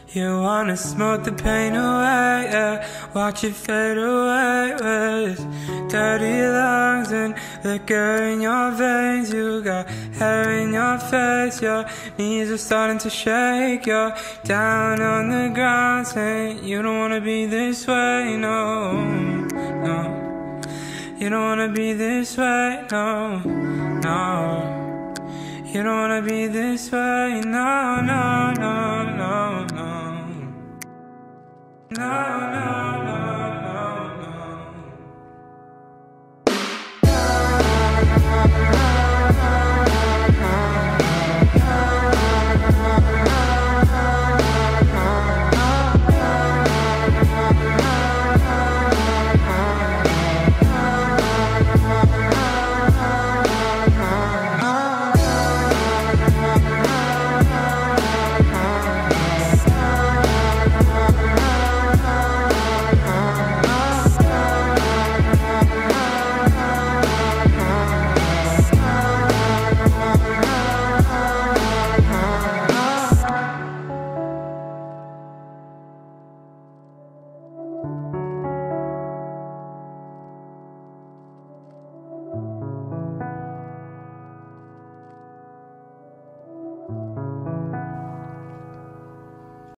You wanna smoke the pain away, yeah. Watch it fade away with dirty lungs and liquor in your veins. You got hair in your face, your knees are starting to shake. You're down on the ground saying you don't wanna be this way, no, no. You don't wanna be this way, no, no. You don't wanna be this way, no, no, no, no, no. No, no.